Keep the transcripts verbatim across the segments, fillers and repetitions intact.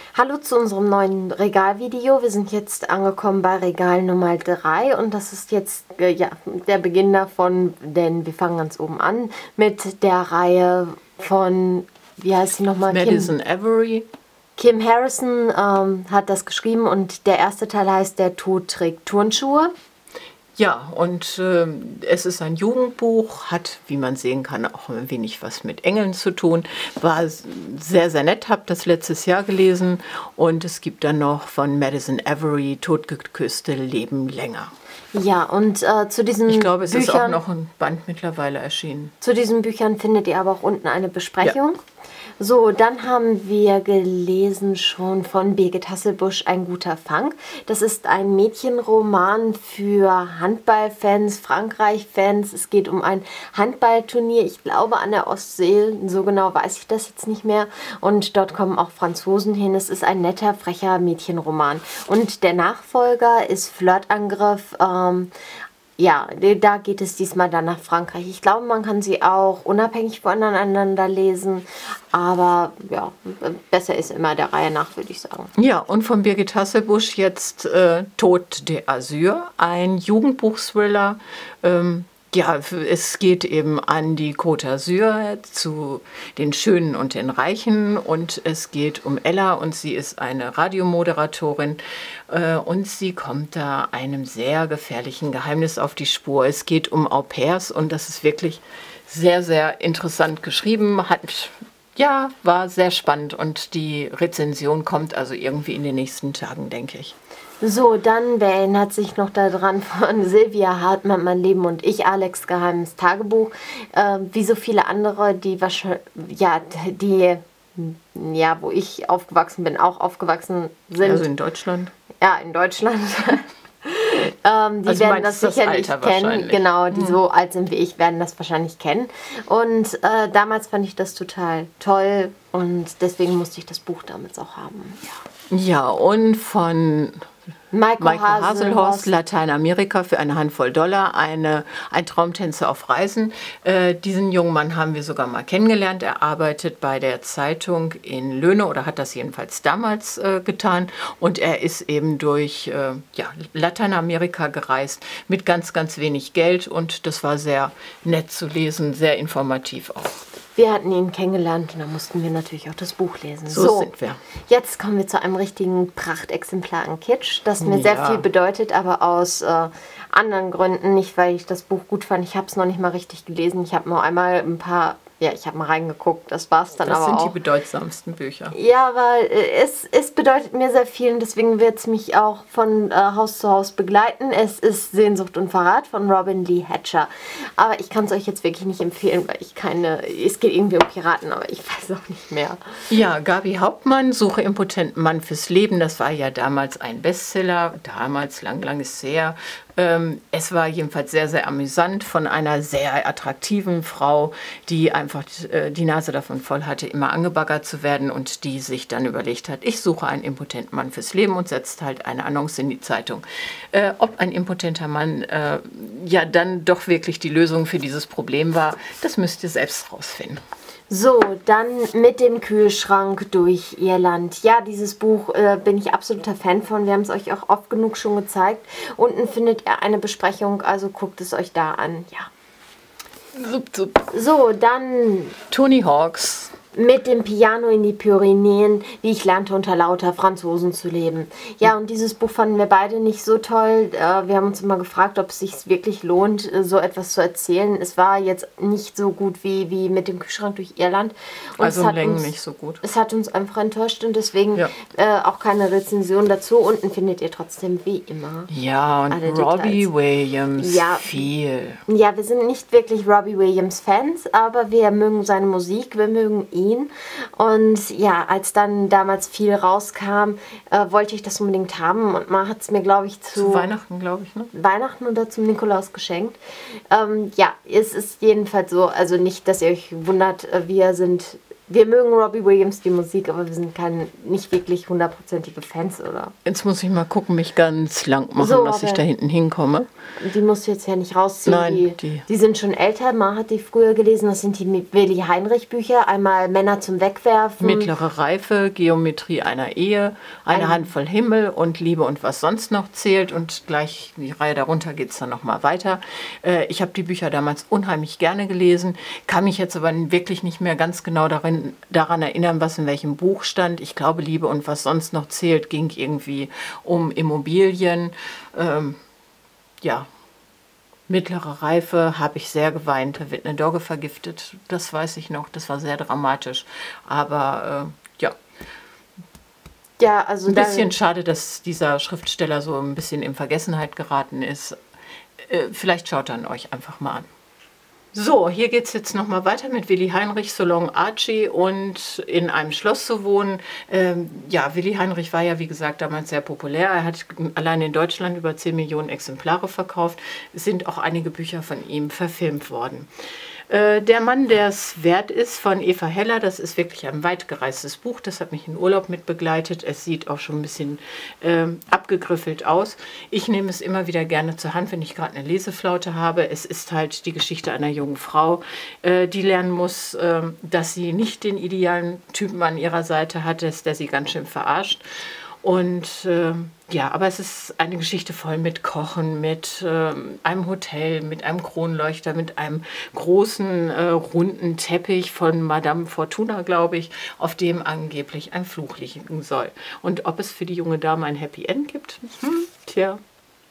Hallo zu unserem neuen Regalvideo. Wir sind jetzt angekommen bei Regal Nummer drei und das ist jetzt äh, ja, der Beginn davon, denn wir fangen ganz oben an mit der Reihe von, wie heißt sie nochmal? Madison Avery. Kim Harrison ähm, hat das geschrieben und der erste Teil heißt Der Tod trägt Turnschuhe. Ja, und äh, es ist ein Jugendbuch, hat, wie man sehen kann, auch ein wenig was mit Engeln zu tun. War sehr, sehr nett, habe das letztes Jahr gelesen. Und es gibt dann noch von Madison Avery Totgeküsste Leben länger. Ja, und äh, zu diesen Ich glaube, es Büchern, ist auch noch ein Band mittlerweile erschienen. Zu diesen Büchern findet ihr aber auch unten eine Besprechung. Ja. So, dann haben wir gelesen schon von Birgit Hasselbusch Ein guter Fang. Das ist ein Mädchenroman für Handballfans, Frankreich-Fans. Es geht um ein Handballturnier, ich glaube an der Ostsee, so genau weiß ich das jetzt nicht mehr. Und dort kommen auch Franzosen hin. Es ist ein netter, frecher Mädchenroman. Und der Nachfolger ist Flirtangriff. Ähm, Ja, da geht es diesmal dann nach Frankreich. Ich glaube, man kann sie auch unabhängig voneinander lesen, aber ja, besser ist immer der Reihe nach, würde ich sagen. Ja, und von Birgit Hasselbusch jetzt äh, Tod d'Azur, ein Jugendbuch-Thriller. Ähm, Ja, es geht eben an die Côte d'Azur, zu den Schönen und den Reichen, und es geht um Ella und sie ist eine Radiomoderatorin äh, und sie kommt da einem sehr gefährlichen Geheimnis auf die Spur. Es geht um Au pairs und das ist wirklich sehr, sehr interessant geschrieben, hat, ja, war sehr spannend und die Rezension kommt also irgendwie in den nächsten Tagen, denke ich. So, dann, wer erinnert sich noch daran, von Sylvia Hartmann, Mein Leben und ich, Alex geheimes Tagebuch, äh, wie so viele andere, die wahrscheinlich, ja, die, ja, wo ich aufgewachsen bin, auch aufgewachsen sind. Also in Deutschland? Ja, in Deutschland. ähm, die also werden das sicherlich das kennen. Genau, die hm. so alt sind wie ich, werden das wahrscheinlich kennen. Und äh, damals fand ich das total toll und deswegen musste ich das Buch damals auch haben. Ja, ja, und von Michael, Michael Haselhorst. Haselhorst, Lateinamerika für eine Handvoll Dollar, eine, ein Traumtänzer auf Reisen. Äh, diesen jungen Mann haben wir sogar mal kennengelernt. Er arbeitet bei der Zeitung in Löhne oder hat das jedenfalls damals äh, getan. Und er ist eben durch äh, ja, Lateinamerika gereist mit ganz, ganz wenig Geld. Und das war sehr nett zu lesen, sehr informativ auch. Wir hatten ihn kennengelernt und da mussten wir natürlich auch das Buch lesen. So, so sind wir. Jetzt kommen wir zu einem richtigen Prachtexemplar an Kitsch, das mir ja. sehr viel bedeutet, aber aus äh, anderen Gründen. Nicht, weil ich das Buch gut fand. Ich habe es noch nicht mal richtig gelesen. Ich habe nur einmal ein paar... Ja, ich habe mal reingeguckt, das war's dann das aber auch. Das sind die bedeutsamsten Bücher. Ja, aber es, es bedeutet mir sehr viel und deswegen wird es mich auch von äh, Haus zu Haus begleiten. Es ist Sehnsucht und Verrat von Robin Lee Hatcher. Aber ich kann es euch jetzt wirklich nicht empfehlen, weil ich keine... Es geht irgendwie um Piraten, aber ich weiß auch nicht mehr. Ja, Gabi Hauptmann, Suche impotenten Mann fürs Leben. Das war ja damals ein Bestseller. Damals, lang, lang ist her. Ähm, es war jedenfalls sehr, sehr amüsant von einer sehr attraktiven Frau, die einfach äh, die Nase davon voll hatte, immer angebaggert zu werden und die sich dann überlegt hat, ich suche einen impotenten Mann fürs Leben und setzt halt eine Annonce in die Zeitung. Äh, ob ein impotenter Mann äh, ja dann doch wirklich die Lösung für dieses Problem war, das müsst ihr selbst rausfinden. So, dann mit dem Kühlschrank durch Irland. Ja, dieses Buch äh, bin ich absoluter Fan von. Wir haben es euch auch oft genug schon gezeigt. Unten findet ihr eine Besprechung, also guckt es euch da an. Ja. Zup, zup. So, dann Tony Hawks. Mit dem Piano in die Pyrenäen, wie ich lernte unter lauter Franzosen zu leben. Ja, und dieses Buch fanden wir beide nicht so toll. Wir haben uns immer gefragt, ob es sich wirklich lohnt, so etwas zu erzählen. Es war jetzt nicht so gut wie, wie mit dem Kühlschrank durch Irland. Und also es hat Längen uns, nicht so gut. Es hat uns einfach enttäuscht und deswegen ja. äh, auch keine Rezension dazu. Unten findet ihr trotzdem wie immer Ja, und Robbie Details. Williams, ja, viel. Ja, wir sind nicht wirklich Robbie Williams Fans, aber wir mögen seine Musik, wir mögen ihn. Und ja, als dann damals viel rauskam, äh, wollte ich das unbedingt haben und man hat es mir, glaube ich, zu, zu Weihnachten, glaube ich, ne? Weihnachten oder zum Nikolaus geschenkt. Ähm, ja, es ist jedenfalls so, also nicht, dass ihr euch wundert, wir sind Wir mögen Robbie Williams, die Musik, aber wir sind keine, nicht wirklich hundertprozentige Fans, oder? Jetzt muss ich mal gucken, mich ganz lang machen, So, dass ich aber- da hinten hinkomme. Die musst du jetzt ja nicht rausziehen. Nein, die, die- die sind schon älter. Ma hat die früher gelesen. Das sind die Willi Heinrich Bücher. Einmal Männer zum Wegwerfen. Mittlere Reife, Geometrie einer Ehe, eine Ein- Handvoll Himmel und Liebe und was sonst noch zählt. Und gleich die Reihe darunter geht es dann nochmal weiter. Äh, ich habe die Bücher damals unheimlich gerne gelesen, kann mich jetzt aber wirklich nicht mehr ganz genau darin, daran erinnern, was in welchem Buch stand. Ich glaube, Liebe und was sonst noch zählt, ging irgendwie um Immobilien. Ähm, ja, mittlere Reife habe ich sehr geweint. Da wird eine Dogge vergiftet. Das weiß ich noch. Das war sehr dramatisch. Aber äh, ja, Ja, also ein dann- bisschen schade, dass dieser Schriftsteller so ein bisschen in Vergessenheit geraten ist. Äh, vielleicht schaut dann euch einfach mal an. So, hier geht es jetzt nochmal weiter mit Willi Heinrich, So Long Archie und in einem Schloss zu wohnen. Ähm, ja, Willi Heinrich war ja, wie gesagt, damals sehr populär. Er hat allein in Deutschland über zehn Millionen Exemplare verkauft. Es sind auch einige Bücher von ihm verfilmt worden. Äh, Der Mann, der es wert ist, von Eva Heller, das ist wirklich ein weit gereistes Buch. Das hat mich in Urlaub mit begleitet. Es sieht auch schon ein bisschen ähm, abgegriffelt aus. Ich nehme es immer wieder gerne zur Hand, wenn ich gerade eine Leseflaute habe. Es ist halt die Geschichte einer jungen Frau, äh, die lernen muss, äh, dass sie nicht den idealen Typen an ihrer Seite hat, dass der sie ganz schön verarscht. Und äh, ja, aber es ist eine Geschichte voll mit Kochen, mit äh, einem Hotel, mit einem Kronleuchter, mit einem großen äh, runden Teppich von Madame Fortuna, glaube ich, auf dem angeblich ein Fluch liegen soll. Und ob es für die junge Dame ein Happy End gibt? Hm, tja.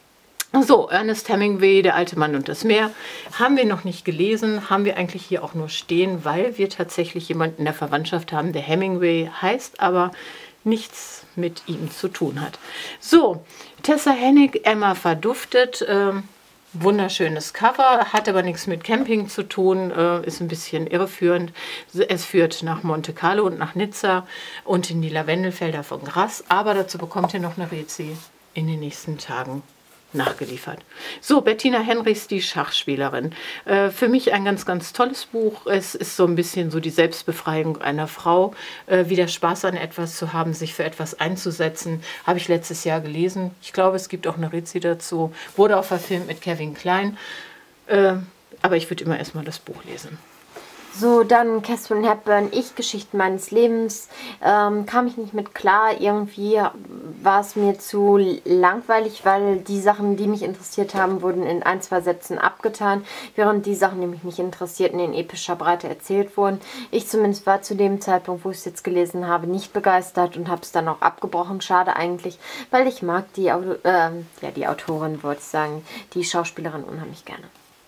So, Ernest Hemingway, Der alte Mann und das Meer, haben wir noch nicht gelesen, haben wir eigentlich hier auch nur stehen, weil wir tatsächlich jemanden in der Verwandtschaft haben, der Hemingway heißt, aber nichts mit ihm zu tun hat. So, Tessa Hennig, Emma verduftet, ähm, wunderschönes Cover, hat aber nichts mit Camping zu tun, äh, ist ein bisschen irreführend. Es führt nach Monte Carlo und nach Nizza und in die Lavendelfelder von Grasse, aber dazu bekommt ihr noch eine Rezi in den nächsten Tagen nachgeliefert. So, Bettina Henrichs, die Schachspielerin. Äh, für mich ein ganz, ganz tolles Buch. Es ist so ein bisschen so die Selbstbefreiung einer Frau, äh, wieder Spaß an etwas zu haben, sich für etwas einzusetzen. Habe ich letztes Jahr gelesen. Ich glaube, es gibt auch eine Rezi dazu. Wurde auch verfilmt mit Kevin Kline. Äh, aber ich würde immer erstmal das Buch lesen. So, dann Katharine Hepburn, Ich, Geschichten meines Lebens. Ähm, kam ich nicht mit klar. Irgendwie war es mir zu langweilig, weil die Sachen, die mich interessiert haben, wurden in ein, zwei Sätzen abgetan, während die Sachen, die mich nicht interessierten, in epischer Breite erzählt wurden. Ich zumindest war zu dem Zeitpunkt, wo ich es jetzt gelesen habe, nicht begeistert und habe es dann auch abgebrochen. Schade eigentlich, weil ich mag die, Auto äh, ja, die Autorin, wollte ich sagen, die Schauspielerin unheimlich gerne.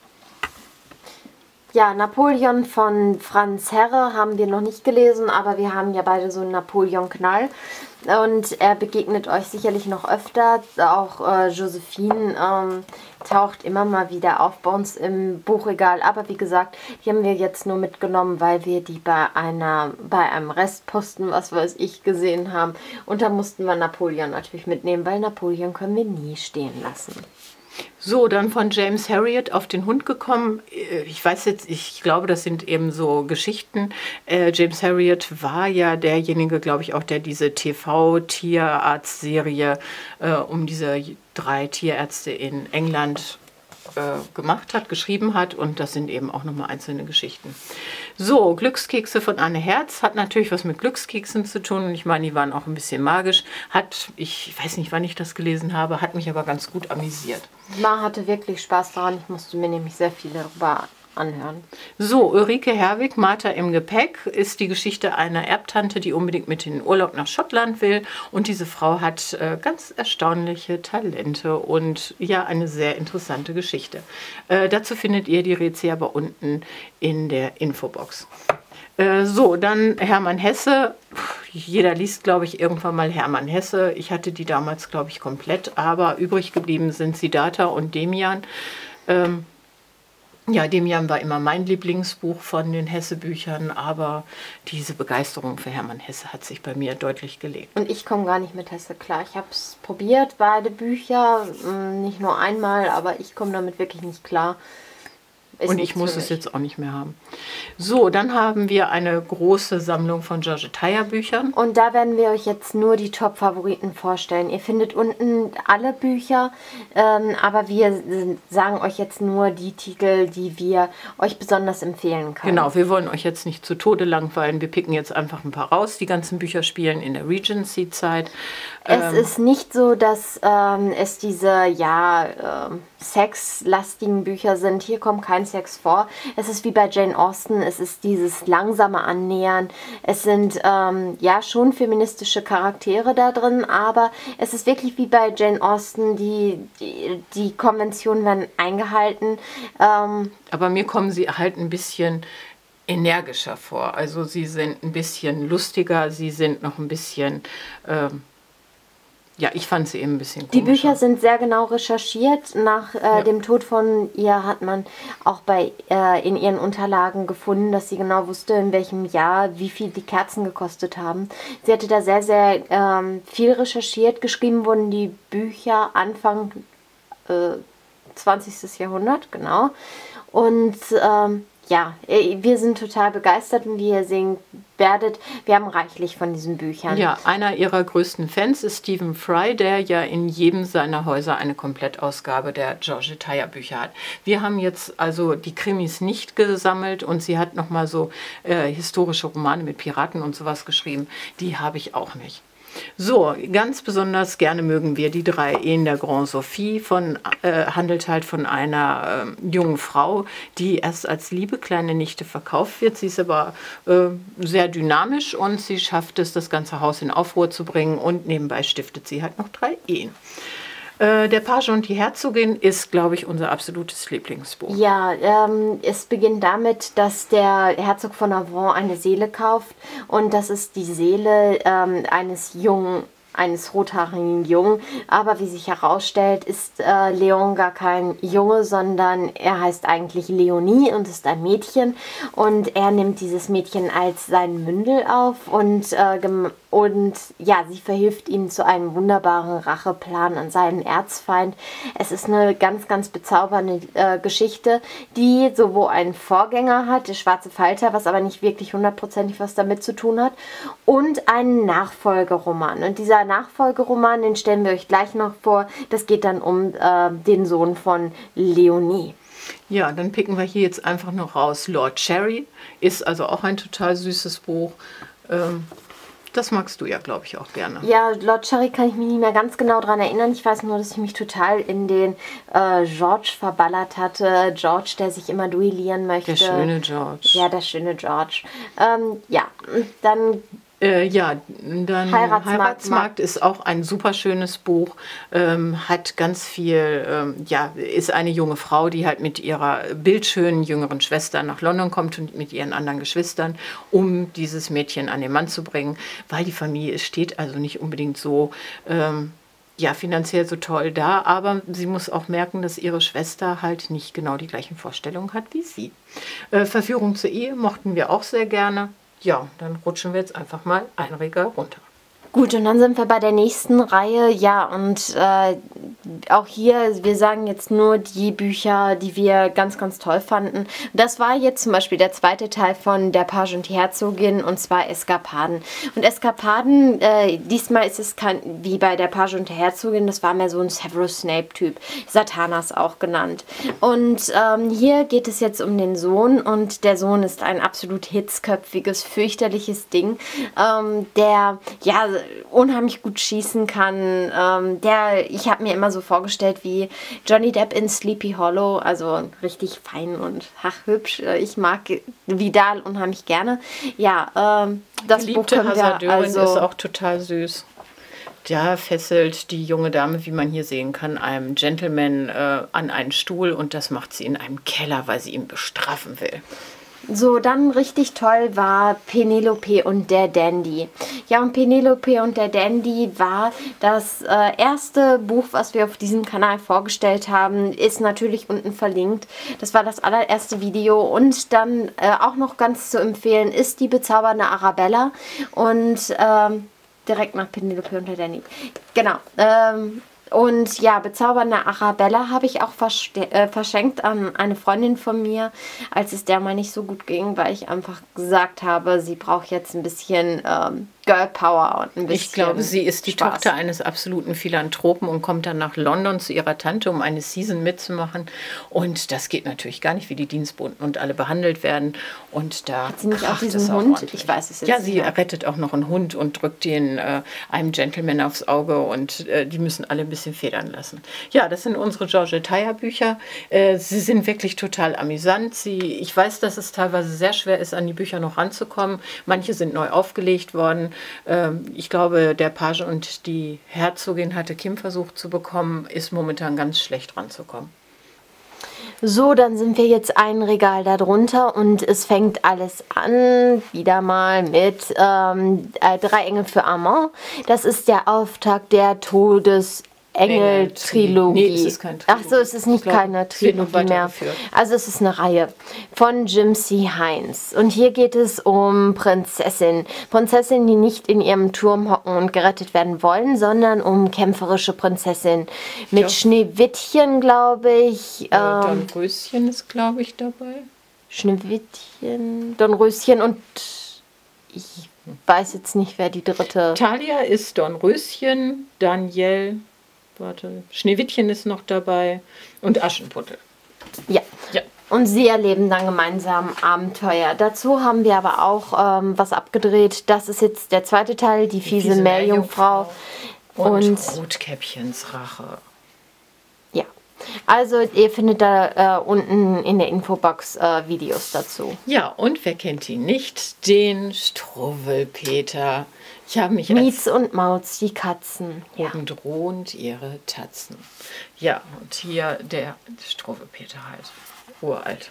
Ja, Napoleon von Franz Herre haben wir noch nicht gelesen, aber wir haben ja beide so einen Napoleon-Knall. Und er begegnet euch sicherlich noch öfter. Auch äh, Josephine ähm, taucht immer mal wieder auf bei uns im Buchregal. Aber wie gesagt, die haben wir jetzt nur mitgenommen, weil wir die bei einer bei einem Restposten, was weiß ich, gesehen haben. Und da mussten wir Napoleon natürlich mitnehmen, weil Napoleon können wir nie stehen lassen. So, dann von James Herriot auf den Hund gekommen. Ich weiß jetzt, ich glaube, das sind eben so Geschichten. Äh, James Herriot war ja derjenige, glaube ich, auch, der diese T V-Tierarzt-Serie äh, um diese drei Tierärzte in England äh, gemacht hat, geschrieben hat. Und das sind eben auch nochmal einzelne Geschichten. So, Glückskekse von Anne Herz hat natürlich was mit Glückskeksen zu tun. Und ich meine, die waren auch ein bisschen magisch. Hat, ich weiß nicht, wann ich das gelesen habe, hat mich aber ganz gut amüsiert. Ma hatte wirklich Spaß daran. Ich musste mir nämlich sehr viel darüber anhören. So, Ulrike Herwig, Martha im Gepäck, ist die Geschichte einer Erbtante, die unbedingt mit in den Urlaub nach Schottland will. Und diese Frau hat äh, ganz erstaunliche Talente und ja, eine sehr interessante Geschichte. Äh, dazu findet ihr die Rezi aber unten in der Infobox. Äh, so, dann Hermann Hesse. Jeder liest, glaube ich, irgendwann mal Hermann Hesse. Ich hatte die damals, glaube ich, komplett, aber übrig geblieben sind Siddhartha und Demian. Ähm, Ja, Demian war immer mein Lieblingsbuch von den Hesse-Büchern, aber diese Begeisterung für Hermann Hesse hat sich bei mir deutlich gelegt. Und ich komme gar nicht mit Hesse klar. Ich habe es probiert, beide Bücher, nicht nur einmal, aber ich komme damit wirklich nicht klar. Ist Und nichts ich muss für es mich. jetzt auch nicht mehr haben. So, dann haben wir eine große Sammlung von Georgette Heyer Büchern. Und da werden wir euch jetzt nur die Top-Favoriten vorstellen. Ihr findet unten alle Bücher, ähm, aber wir äh, sagen euch jetzt nur die Titel, die wir euch besonders empfehlen können. Genau, wir wollen euch jetzt nicht zu Tode langweilen. Wir picken jetzt einfach ein paar raus. Die ganzen Bücher spielen in der Regency-Zeit. Es ist nicht so, dass ähm, es diese, ja, ähm, sexlastigen Bücher sind. Hier kommt kein Sex vor. Es ist wie bei Jane Austen. Es ist dieses langsame Annähern. Es sind, ähm, ja, schon feministische Charaktere da drin, aber es ist wirklich wie bei Jane Austen. Die, die, die Konventionen werden eingehalten. Ähm, Aber mir kommen sie halt ein bisschen energischer vor. Also sie sind ein bisschen lustiger, sie sind noch ein bisschen... Ähm, Ja, ich fand sie eben ein bisschen komischer. Die Bücher sind sehr genau recherchiert. Nach äh, Ja. dem Tod von ihr hat man auch bei äh, in ihren Unterlagen gefunden, dass sie genau wusste, in welchem Jahr wie viel die Kerzen gekostet haben. Sie hatte da sehr, sehr ähm, viel recherchiert. Geschrieben wurden die Bücher Anfang äh, zwanzigsten. Jahrhundert, genau. Und ähm, ja, wir sind total begeistert und wie ihr sehen werdet, wir haben reichlich von diesen Büchern. Ja, einer ihrer größten Fans ist Stephen Fry, der ja in jedem seiner Häuser eine Komplettausgabe der Georgette Heyer Bücher hat. Wir haben jetzt also die Krimis nicht gesammelt und sie hat nochmal so äh, historische Romane mit Piraten und sowas geschrieben. Die habe ich auch nicht. So, ganz besonders gerne mögen wir die drei Ehen der Grand Sophie, von, äh, handelt halt von einer äh, jungen Frau, die erst als liebe kleine Nichte verkauft wird. Sie ist aber äh, sehr dynamisch und sie schafft es, das ganze Haus in Aufruhr zu bringen und nebenbei stiftet sie halt noch drei Ehen. Der Page und die Herzogin ist, glaube ich, unser absolutes Lieblingsbuch. Ja, ähm, es beginnt damit, dass der Herzog von Avron eine Seele kauft und das ist die Seele ähm, eines jungen, eines rothaarigen Jungen. Aber wie sich herausstellt, ist äh, Leon gar kein Junge, sondern er heißt eigentlich Leonie und ist ein Mädchen. Und er nimmt dieses Mädchen als sein Mündel auf und äh, Und ja, sie verhilft ihm zu einem wunderbaren Racheplan an seinen Erzfeind. Es ist eine ganz, ganz bezaubernde äh, Geschichte, die sowohl einen Vorgänger hat, der Schwarze Falter, was aber nicht wirklich hundertprozentig was damit zu tun hat, und einen Nachfolgeroman. Und dieser Nachfolgeroman, den stellen wir euch gleich noch vor. Das geht dann um äh, den Sohn von Leonie. Ja, dann picken wir hier jetzt einfach noch raus. Lord Cherry ist also auch ein total süßes Buch. Ähm, Das magst du ja, glaube ich, auch gerne. Ja, Lord Cherry kann ich mich nicht mehr ganz genau daran erinnern. Ich weiß nur, dass ich mich total in den äh, George verballert hatte. George, der sich immer duellieren möchte. Der schöne George. Ja, der schöne George. Ähm, ja, dann... Äh, ja, dann Heiratsmarkt, Heiratsmarkt ist auch ein super schönes Buch, ähm, hat ganz viel, ähm, ja, ist eine junge Frau, die halt mit ihrer bildschönen jüngeren Schwester nach London kommt und mit ihren anderen Geschwistern, um dieses Mädchen an den Mann zu bringen, weil die Familie steht also nicht unbedingt so, ähm, ja, finanziell so toll da, aber sie muss auch merken, dass ihre Schwester halt nicht genau die gleichen Vorstellungen hat wie sie. Äh, Verführung zur Ehe mochten wir auch sehr gerne. Ja, dann rutschen wir jetzt einfach mal ein Regal runter. Gut, und dann sind wir bei der nächsten Reihe. Ja, und äh, auch hier, wir sagen jetzt nur die Bücher, die wir ganz, ganz toll fanden. Das war jetzt zum Beispiel der zweite Teil von Der Page und die Herzogin, und zwar Eskapaden. Und Eskapaden, äh, diesmal ist es kein, wie bei Der Page und die Herzogin, das war mehr so ein Severus Snape-Typ, Satanas auch genannt. Und ähm, hier geht es jetzt um den Sohn, und der Sohn ist ein absolut hitzköpfiges, fürchterliches Ding, ähm, der, ja, unheimlich gut schießen kann. Ähm, der, ich habe mir immer so vorgestellt wie Johnny Depp in Sleepy Hollow, also richtig fein und ach, hübsch. Ich mag Vidal unheimlich gerne. Ja, ähm, das Buch Geliebte können wir Hasardeurin also... ist auch total süß. Da fesselt die junge Dame, wie man hier sehen kann, einem Gentleman äh, an einen Stuhl, und das macht sie in einem Keller, weil sie ihn bestrafen will. So, dann richtig toll war Penelope und der Dandy. Ja, und Penelope und der Dandy war das äh, erste Buch, was wir auf diesem Kanal vorgestellt haben. Ist natürlich unten verlinkt. Das war das allererste Video. Und dann äh, auch noch ganz zu empfehlen ist die bezaubernde Arabella. Und ähm, direkt nach Penelope und der Dandy. Genau. Ähm, Und ja, Bezaubernde Arabella habe ich auch äh, verschenkt an eine Freundin von mir, als es der mal nicht so gut ging, weil ich einfach gesagt habe, sie braucht jetzt ein bisschen ähm, Girl Power und ein bisschen Ich glaube, sie ist die Spaß. Tochter eines absoluten Philanthropen und kommt dann nach London zu ihrer Tante, um eine Season mitzumachen. Und das geht natürlich gar nicht, wie die Dienstboten und alle behandelt werden. Und da Hat sie nicht auch kracht diesen es auch Hund? ordentlich. Ich weiß es jetzt Ja, nicht sie mehr. rettet auch noch einen Hund und drückt den äh, einem Gentleman aufs Auge und äh, die müssen alle ein bisschen federn lassen. Ja, das sind unsere Georgette Heyer Bücher. Äh, sie sind wirklich total amüsant. Sie, ich weiß, dass es teilweise sehr schwer ist, an die Bücher noch ranzukommen. Manche sind neu aufgelegt worden. Ähm, ich glaube, der Page und die Herzogin hatte Kim versucht zu bekommen, ist momentan ganz schlecht ranzukommen. So, dann sind wir jetzt ein Regal darunter und es fängt alles an, wieder mal mit ähm, äh, Drei Engel für Armand. Das ist der Auftakt der Todes Engel-Trilogie. Nee, es ist keine Trilogie. Ach so, es ist nicht Ich glaube, keine es wird noch Trilogie mehr. weitergeführt. Also es ist eine Reihe von Jim C. Heinz. Und hier geht es um Prinzessin. Prinzessin, die nicht in ihrem Turm hocken und gerettet werden wollen, sondern um kämpferische Prinzessin. Mit Ja. Schneewittchen, glaube ich. Äh, Ähm, Dornröschen ist, glaube ich, dabei. Schneewittchen, Dornröschen und ich weiß jetzt nicht, wer die dritte... Thalia ist Dornröschen, Daniel, warte, Schneewittchen ist noch dabei und Aschenputtel. Ja. Ja. Und sie erleben dann gemeinsam Abenteuer. Dazu haben wir aber auch ähm, was abgedreht. Das ist jetzt der zweite Teil, die fiese, fiese Meerjungfrau. Und, Und, Rotkäppchens Rache. ja, also ihr findet da äh, unten in der Infobox äh, Videos dazu. Ja, und wer kennt ihn nicht? Den Struwwelpeter. Ich habe mich Mietz und Mauz, die Katzen. Ja. oben drohend ihre Tatzen. Ja, und hier der Struwwelpeter halt. Uralt.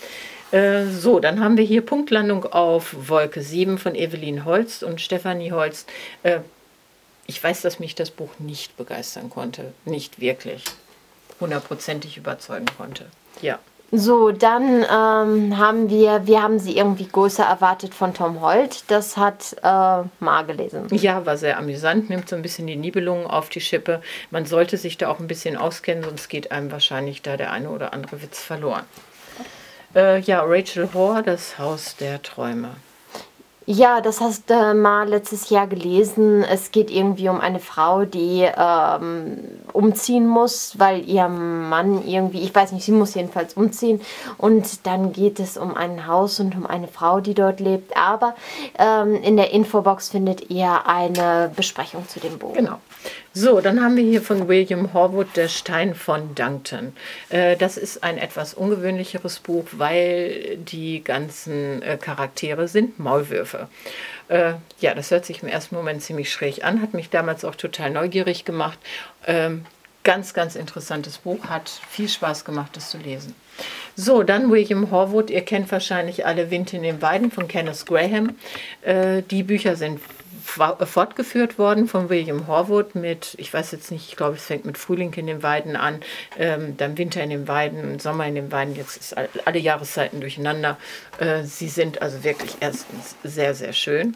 Äh, so, dann haben wir hier Punktlandung auf Wolke sieben von Evelyn Holst und Stefanie Holst. Äh, ich weiß, dass mich das Buch nicht begeistern konnte. Nicht wirklich. Hundertprozentig überzeugen konnte. Ja. So, dann ähm, haben wir, wir haben sie irgendwie größer erwartet von Tom Holt. Das hat äh, Ma gelesen. Ja, war sehr amüsant, nimmt so ein bisschen die Nibelungen auf die Schippe. Man sollte sich da auch ein bisschen auskennen, sonst geht einem wahrscheinlich da der eine oder andere Witz verloren. Äh, ja, Rachel Hoare, das Haus der Träume. Ja, das hast du äh, mal letztes Jahr gelesen. Es geht irgendwie um eine Frau, die ähm, umziehen muss, weil ihr Mann irgendwie, ich weiß nicht, sie muss jedenfalls umziehen. Und dann geht es um ein Haus und um eine Frau, die dort lebt. Aber ähm, in der Infobox findet ihr eine Besprechung zu dem Buch. Genau. So, dann haben wir hier von William Horwood Der Stein von Duncton. Äh, das ist ein etwas ungewöhnlicheres Buch, weil die ganzen äh, Charaktere sind Maulwürfe. Äh, ja, das hört sich im ersten Moment ziemlich schräg an, hat mich damals auch total neugierig gemacht. Ähm, ganz, ganz interessantes Buch, hat viel Spaß gemacht, das zu lesen. So, dann William Horwood. Ihr kennt wahrscheinlich alle Wind in den Weiden von Kenneth Graham. Äh, die Bücher sind fortgeführt worden von William Horwood mit, ich weiß jetzt nicht, ich glaube, es fängt mit Frühling in den Weiden an, ähm, dann Winter in den Weiden, Sommer in den Weiden, jetzt ist alle Jahreszeiten durcheinander. Äh, sie sind also wirklich erstens sehr, sehr schön.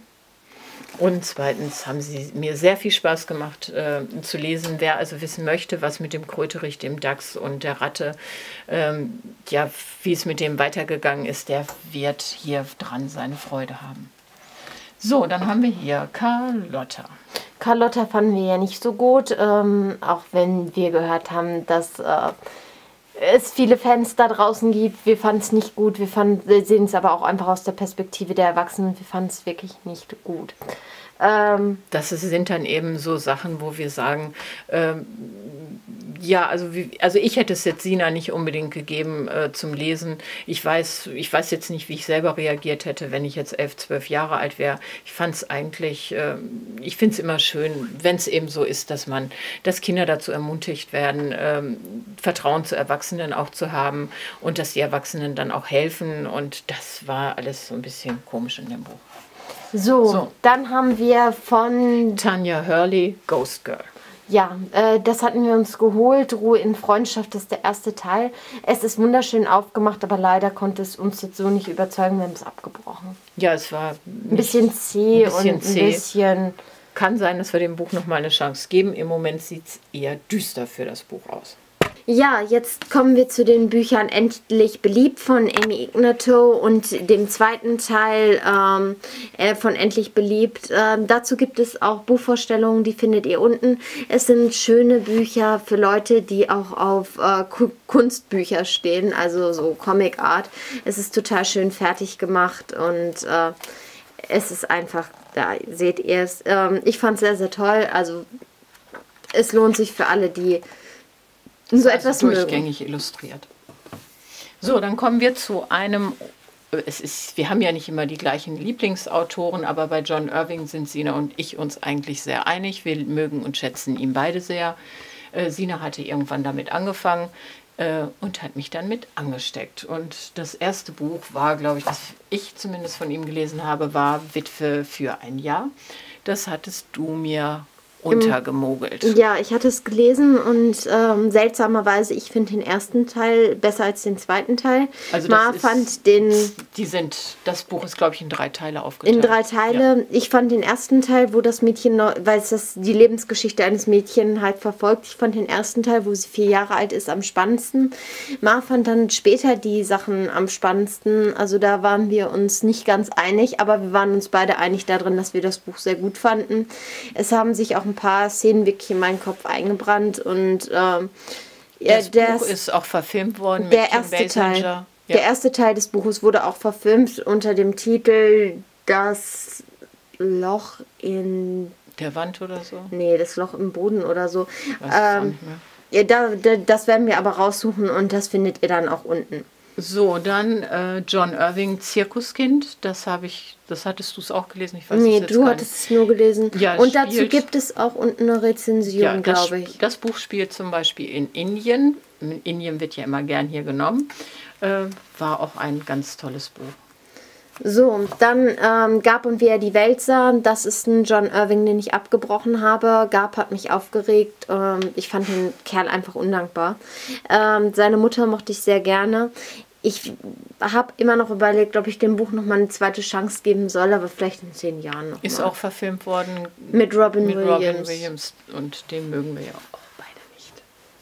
Und zweitens haben sie mir sehr viel Spaß gemacht äh, zu lesen. Wer also wissen möchte, was mit dem Kröterich, dem Dachs und der Ratte, ähm, ja, wie es mit dem weitergegangen ist, der wird hier dran seine Freude haben. So, dann haben wir hier Carlotta. Carlotta fanden wir ja nicht so gut, ähm, auch wenn wir gehört haben, dass äh, es viele Fans da draußen gibt. Wir fanden es nicht gut, wir, fanden, wir sehen es aber auch einfach aus der Perspektive der Erwachsenen. Wir fanden es wirklich nicht gut. Ähm, das sind dann eben so Sachen, wo wir sagen, ähm, ja, also, wie, also ich hätte es jetzt Sina nicht unbedingt gegeben äh, zum Lesen. Ich weiß, ich weiß jetzt nicht, wie ich selber reagiert hätte, wenn ich jetzt elf, zwölf Jahre alt wäre. Ich fand es eigentlich, äh, ich finde es immer schön, wenn es eben so ist, dass man, dass Kinder dazu ermutigt werden, ähm, Vertrauen zu Erwachsenen auch zu haben und dass die Erwachsenen dann auch helfen. Und das war alles so ein bisschen komisch in dem Buch. So, So. dann haben wir von Tanya Hurley, Ghost Girl. Ja, äh, das hatten wir uns geholt. Ruhe in Freundschaft, das ist der erste Teil. Es ist wunderschön aufgemacht, aber leider konnte es uns jetzt so nicht überzeugen, wir haben es abgebrochen. Ja, es war Ein bisschen zäh ein bisschen und zäh. ein bisschen kann sein, dass wir dem Buch noch mal eine Chance geben. Im Moment sieht es eher düster für das Buch aus. Ja, jetzt kommen wir zu den Büchern Endlich beliebt von Amy Ignatow und dem zweiten Teil ähm, äh, von Endlich beliebt. Ähm, dazu gibt es auch Buchvorstellungen, die findet ihr unten. Es sind schöne Bücher für Leute, die auch auf äh, Kunstbücher stehen, also so Comic Art. Es ist total schön fertig gemacht und äh, es ist einfach, da seht ihr es. Ähm, ich fand es sehr, sehr toll. Also es lohnt sich für alle, die so etwas also durchgängig mögen. Illustriert. So, dann kommen wir zu einem, es ist, wir haben ja nicht immer die gleichen Lieblingsautoren, aber bei John Irving sind Sina und ich uns eigentlich sehr einig. Wir mögen und schätzen ihn beide sehr. Äh, Sina hatte irgendwann damit angefangen äh, und hat mich dann mit angesteckt. Und das erste Buch war, glaube ich, das ich zumindest von ihm gelesen habe, war Witwe für ein Jahr. Das hattest du mir untergemogelt. Ja, ich hatte es gelesen und ähm, seltsamerweise, ich finde den ersten Teil besser als den zweiten Teil. Also Ma das fand ist, den... Die sind, das Buch ist, glaube ich, in drei Teile aufgeteilt. In drei Teile. Ja. Ich fand den ersten Teil, wo das Mädchen, noch, weil es das die Lebensgeschichte eines Mädchens halt verfolgt, ich fand den ersten Teil, wo sie vier Jahre alt ist, am spannendsten. Ma fand dann später die Sachen am spannendsten. Also da waren wir uns nicht ganz einig, aber wir waren uns beide einig darin, dass wir das Buch sehr gut fanden. Es haben sich auch ein paar Szenen wirklich in meinen Kopf eingebrannt und ähm, das ja, Buch ist auch verfilmt worden mit der Kim erste Basinger. Teil. Ja. Der erste Teil des Buches wurde auch verfilmt unter dem Titel Das Loch in der Wand oder so? Nee, das Loch im Boden oder so. Weiß ähm, nicht mehr. Ja, da, da, das werden wir aber raussuchen und das findet ihr dann auch unten. So, dann äh, John Irving, Zirkuskind. Das habe ich, das hattest du es auch gelesen? Ich weiß Nee, es jetzt du gar hattest nicht. es nur gelesen. Ja, und dazu spielt, gibt es auch unten eine Rezension, ja, glaube ich. Das Buch spielt zum Beispiel in Indien. In Indien wird ja immer gern hier genommen. Äh, war auch ein ganz tolles Buch. So, dann ähm, Gab und wie er die Welt sah. Das ist ein John Irving, den ich abgebrochen habe. Gab hat mich aufgeregt. Ähm, ich fand den Kerl einfach undankbar. Ähm, seine Mutter mochte ich sehr gerne. Ich habe immer noch überlegt, ob ich dem Buch noch mal eine zweite Chance geben soll, aber vielleicht in zehn Jahren noch Ist mal. auch verfilmt worden mit Robin mit Williams. Robin Williams. Und den mögen wir ja auch beide nicht.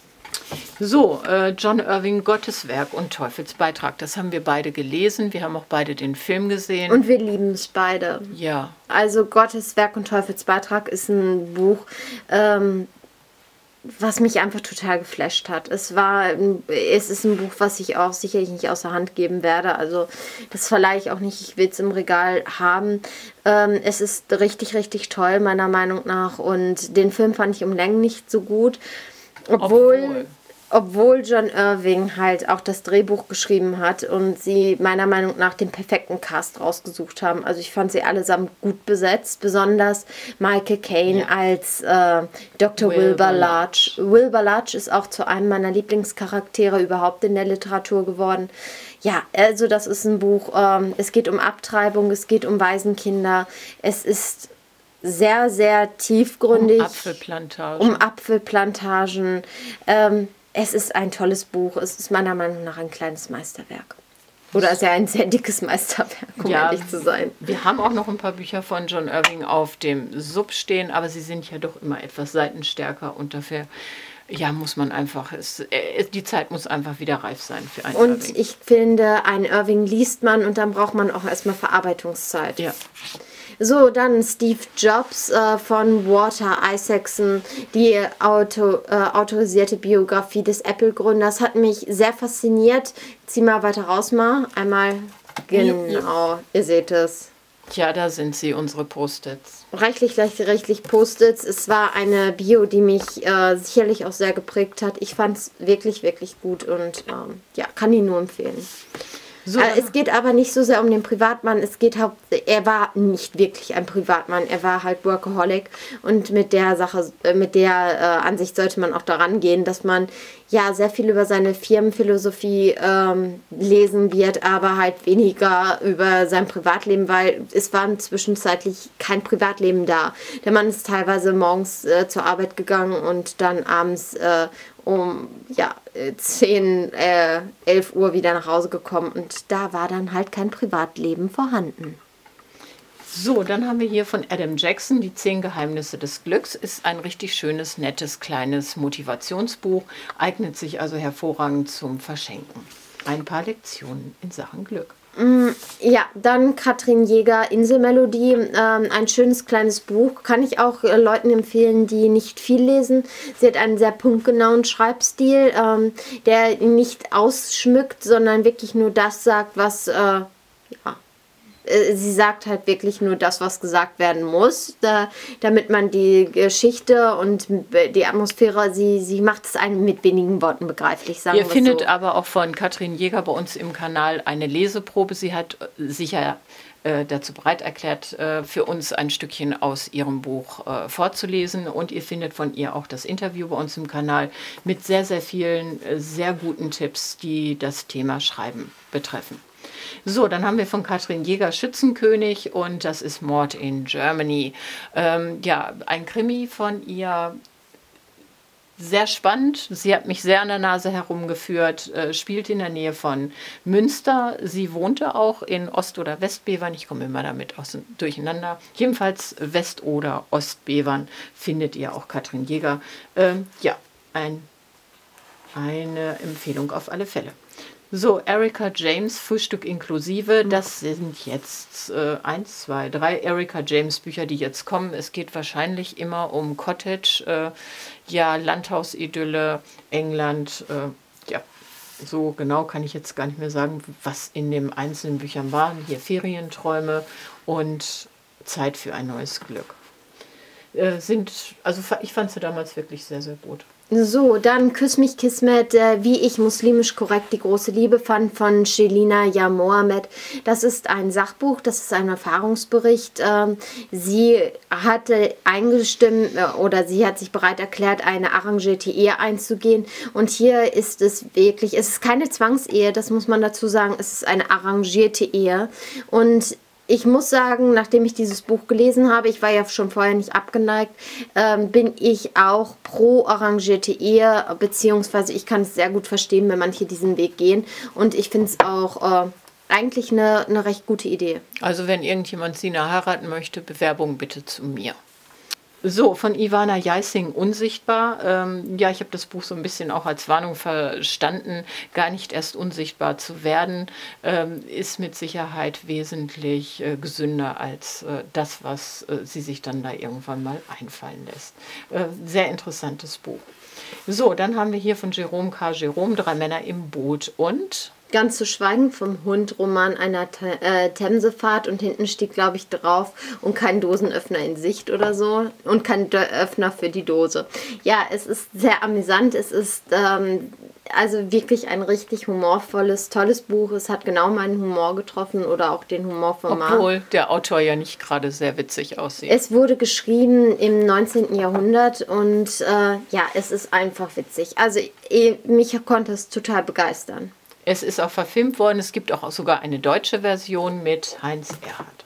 So, äh, John Irving, Gottes Werk und Teufelsbeitrag. Das haben wir beide gelesen. Wir haben auch beide den Film gesehen. Und wir lieben es beide. Ja. Also Gottes Werk und Teufelsbeitrag ist ein Buch, ähm, was mich einfach total geflasht hat. Es war, es ist ein Buch, was ich auch sicherlich nicht außer Hand geben werde. Also das verleihe ich auch nicht. Ich will es im Regal haben. Ähm, es ist richtig, richtig toll, meiner Meinung nach. Und den Film fand ich um Längen nicht so gut. Obwohl... Obwohl. Obwohl John Irving halt auch das Drehbuch geschrieben hat und sie meiner Meinung nach den perfekten Cast rausgesucht haben. Also ich fand sie allesamt gut besetzt, besonders Michael Caine ja. als äh, Doktor Wilbur Large. Wilbur Large ist auch zu einem meiner Lieblingscharaktere überhaupt in der Literatur geworden. Ja, also das ist ein Buch, ähm, es geht um Abtreibung, es geht um Waisenkinder, es ist sehr, sehr tiefgründig. Um Apfelplantagen. Um Apfelplantagen. Ähm, Es ist ein tolles Buch. Es ist meiner Meinung nach ein kleines Meisterwerk. Oder ist ja ein sehr dickes Meisterwerk, um ja, ehrlich zu sein. Wir haben auch noch ein paar Bücher von John Irving auf dem Sub stehen, aber sie sind ja doch immer etwas seitenstärker und dafür ja, muss man einfach, es, die Zeit muss einfach wieder reif sein für einen Und Irving. Ich finde, einen Irving liest man und dann braucht man auch erstmal Verarbeitungszeit. Ja. So, dann Steve Jobs äh, von Walter Isaacson, die Auto, äh, autorisierte Biografie des Apple-Gründers, hat mich sehr fasziniert. Zieh mal weiter raus, mal. Einmal, genau, ihr seht es. Ja, da sind sie, unsere Post-its. Reichlich, reichlich, reichlich Post-its. Es war eine Bio, die mich äh, sicherlich auch sehr geprägt hat. Ich fand es wirklich, wirklich gut und ähm, ja, kann ihn nur empfehlen. So, äh, es geht aber nicht so sehr um den Privatmann. Es geht haupt, er war nicht wirklich ein Privatmann. Er war halt Workaholic und mit der Sache, mit der äh, Ansicht sollte man auch daran gehen, dass man ja sehr viel über seine Firmenphilosophie ähm, lesen wird, aber halt weniger über sein Privatleben, weil es war zwischenzeitlich kein Privatleben da. Der Mann ist teilweise morgens äh, zur Arbeit gegangen und dann abends äh, um ja, zehn, äh, elf Uhr wieder nach Hause gekommen und da war dann halt kein Privatleben vorhanden. So, dann haben wir hier von Adam Jackson die zehn Geheimnisse des Glücks. Ist ein richtig schönes, nettes, kleines Motivationsbuch. Eignet sich also hervorragend zum Verschenken. Ein paar Lektionen in Sachen Glück. Ja, dann Katrin Jäger, Inselmelodie, ähm, ein schönes kleines Buch, kann ich auch äh, Leuten empfehlen, die nicht viel lesen. Sie hat einen sehr punktgenauen Schreibstil, ähm, der nicht ausschmückt, sondern wirklich nur das sagt, was, äh, ja, äh, sie sagt halt wirklich nur das, was gesagt werden muss, da, damit man die Geschichte und die Atmosphäre, sie, sie macht es einem mit wenigen Worten begreiflich, sagen Ihr wir findet so. aber auch von Katrin Jäger bei uns im Kanal eine Leseprobe. Sie hat sich ja äh, dazu bereit erklärt, äh, für uns ein Stückchen aus ihrem Buch äh, vorzulesen. Und ihr findet von ihr auch das Interview bei uns im Kanal mit sehr, sehr vielen, äh, sehr guten Tipps, die das Thema Schreiben betreffen. So, dann haben wir von Katrin Jäger Schützenkönig und das ist Mord in Germany. Ähm, ja, ein Krimi von ihr. Sehr spannend. Sie hat mich sehr an der Nase herumgeführt, äh, spielt in der Nähe von Münster. Sie wohnte auch in Ost- oder Westbevern. Ich komme immer damit aus, durcheinander. Jedenfalls West- oder Ostbevern findet ihr auch Katrin Jäger. Ähm, ja, ein, eine Empfehlung auf alle Fälle. So, Erika James, Frühstück inklusive, das sind jetzt äh, eins, zwei, drei Erika James Bücher, die jetzt kommen. Es geht wahrscheinlich immer um Cottage, äh, ja, Landhausidylle, England, äh, ja, so genau kann ich jetzt gar nicht mehr sagen, was in den einzelnen Büchern waren. Hier Ferienträume und Zeit für ein neues Glück. Äh, sind, also ich fand sie damals wirklich sehr, sehr gut. So, dann Küss mich Kismet, äh, wie ich muslimisch korrekt die große Liebe fand von Shelina Ja Mohammed. Das ist ein Sachbuch, das ist ein Erfahrungsbericht. Ähm, sie hatte eingestimmt äh, oder sie hat sich bereit erklärt, eine arrangierte Ehe einzugehen. Und hier ist es wirklich, es ist keine Zwangsehe, das muss man dazu sagen, es ist eine arrangierte Ehe. Und ich muss sagen, nachdem ich dieses Buch gelesen habe, ich war ja schon vorher nicht abgeneigt, ähm, bin ich auch pro arrangierte Ehe, beziehungsweise ich kann es sehr gut verstehen, wenn manche diesen Weg gehen. Und ich finde es auch äh, eigentlich eine, eine recht gute Idee. Also wenn irgendjemand Sina heiraten möchte, Bewerbung bitte zu mir. So, von Ivana Jeissing, Unsichtbar. Ähm, ja, ich habe das Buch so ein bisschen auch als Warnung verstanden, gar nicht erst unsichtbar zu werden, ähm, ist mit Sicherheit wesentlich äh, gesünder als äh, das, was äh, sie sich dann da irgendwann mal einfallen lässt. Äh, sehr interessantes Buch. So, dann haben wir hier von Jerome K. Jerome, Drei Männer im Boot und... Ganz zu schweigen vom Hund, Roman einer äh, Themsefahrt und hinten steht, glaube ich, drauf und kein Dosenöffner in Sicht oder so und kein Öffner für die Dose. Ja, es ist sehr amüsant, es ist ähm, also wirklich ein richtig humorvolles, tolles Buch. Es hat genau meinen Humor getroffen oder auch den Humor von Marc. Obwohl der Autor ja nicht gerade sehr witzig aussieht. Es wurde geschrieben im neunzehnten Jahrhundert und äh, ja, es ist einfach witzig. Also mich konnte es total begeistern. Es ist auch verfilmt worden. Es gibt auch sogar eine deutsche Version mit Heinz Erhardt.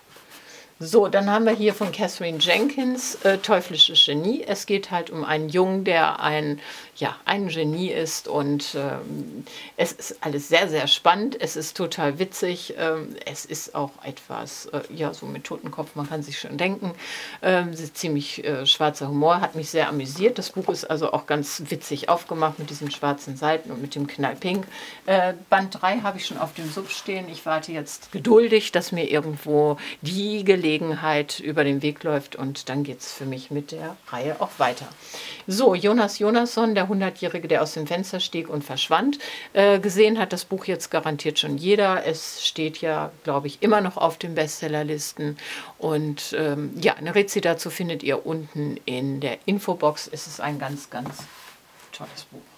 So, dann haben wir hier von Catherine Jenkins, äh, Teuflisches Genie. Es geht halt um einen Jungen, der ein, ja, ein Genie ist und ähm, es ist alles sehr, sehr spannend. Es ist total witzig. Ähm, es ist auch etwas, äh, ja, so mit Totenkopf, man kann sich schon denken. Ähm, es ist ziemlich äh, schwarzer Humor, hat mich sehr amüsiert. Das Buch ist also auch ganz witzig aufgemacht mit diesen schwarzen Seiten und mit dem Knallpink. Äh, Band drei habe ich schon auf dem Sub stehen. Ich warte jetzt geduldig, dass mir irgendwo die Gelegenheit über den Weg läuft und dann geht es für mich mit der Reihe auch weiter. So, Jonas Jonasson, der hundertjährige, der aus dem Fenster stieg und verschwand. Äh, gesehen hat das Buch jetzt garantiert schon jeder. Es steht ja, glaube ich, immer noch auf den Bestsellerlisten und ähm, ja, eine Rezi dazu findet ihr unten in der Infobox. Es ist ein ganz, ganz tolles Buch.